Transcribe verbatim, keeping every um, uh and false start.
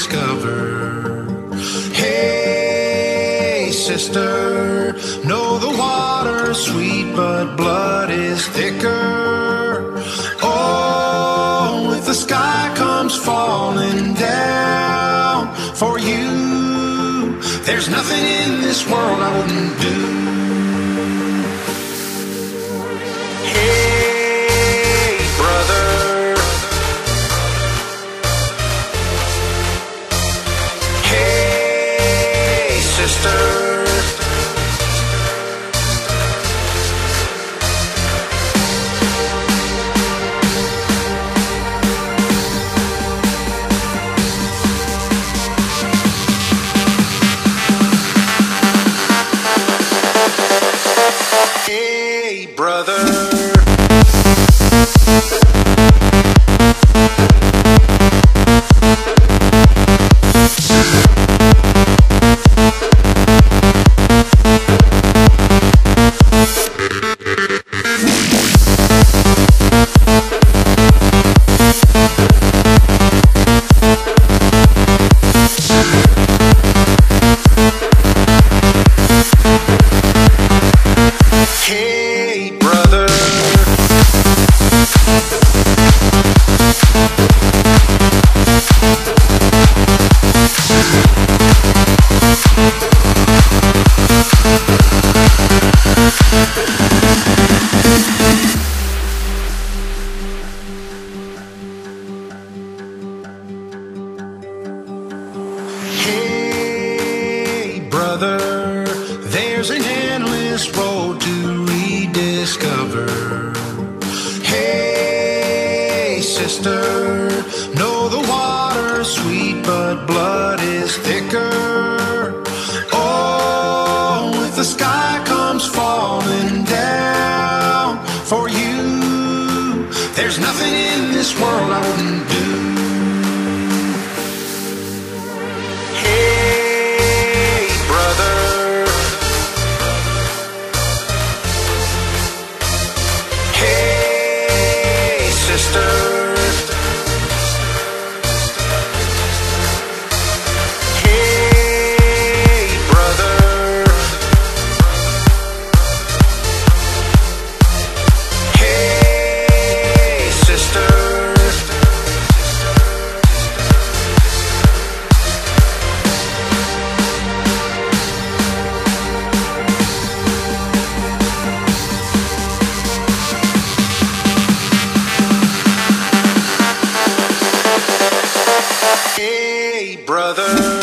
rediscover. Hey, sister, know the water's sweet, but blood is thicker. Oh, if the sky comes falling down for you, there's nothing in this world I wouldn't do. Hey, brother. Hey, sister. Hey, brother. Hey, brother. Hey, brother, there's an endless road to rediscover. Hey, sister, know the water's sweet, but blood is thicker. Oh, if the sky comes falling down for you, there's nothing in this world I wouldn't do. Hey, brother. Hey, sister. Hey, brother. Hey, sister. Hey, brother.